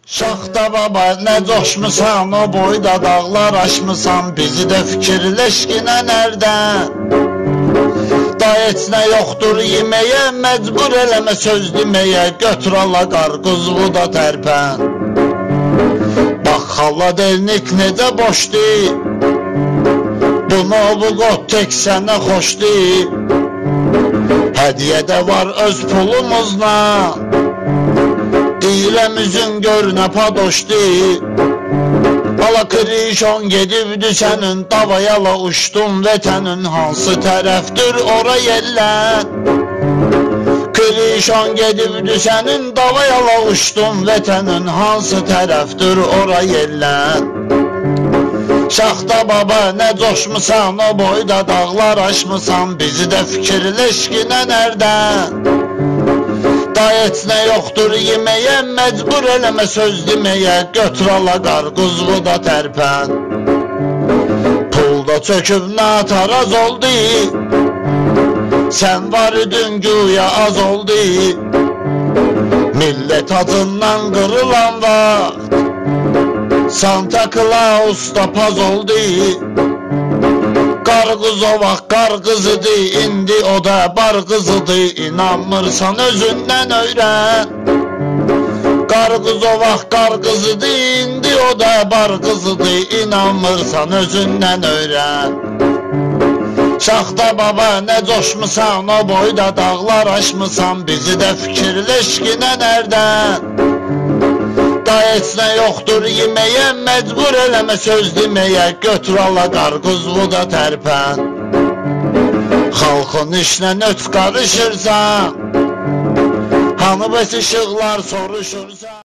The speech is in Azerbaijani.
Şaxta baba nə coşmusan, o boyda dağlar aşmısan, bizi də fikirləşkinə nərdə? Da heç nə yoxdur yeməyə, məcbur eləmə söz deməyə, götür ala qarqızlı da tərpən. Bax xaladelnik necə boşdur, bunu bu qot tek sənə xoşdur. Hədiyə də var öz pulumuzla, deyiləm üzün gör nə padoşdur. Ala krişon gedibdi sənin, davayala uçdun vətənin, hansı tərəfdir ora yellən? Krişon gedibdi sənin, davayala uçdun vətənin, hansı tərəfdir ora yellən? Şaxta baba nə coşmusan, o boyda dağlar aşmısan, bizi də fikirləşkinə nərdə? Da heç nə yoxdur yeməyə, məcbur eləmə söz deməyə, götür ala qarqızlı da tərpən. Pulda çöküb nataraz oldu, sən var idin güya az oldu. Millət acından qırılan vaxt, Santa Claus da paz oldu. Qarqız o vaxt qarqız idi, indi o da barqızıdır. İnanmırsan özündən öyrən. Qarqız o vaxt qarqız idi, indi o da barqızıdır. İnanmırsan özündən öyrən. Şaxta baba nə coşmusan, o boyda dağlar aşmısan, bizi də fikirləşkinə nərdən? Da heç nə yoxdur yeməyə, məcbur eləmə söz deməyə, götür ala qarqızlı da tərpən. Xalqın işlə nöt qarışırsan, hanı bəs işıqlar soruşursan.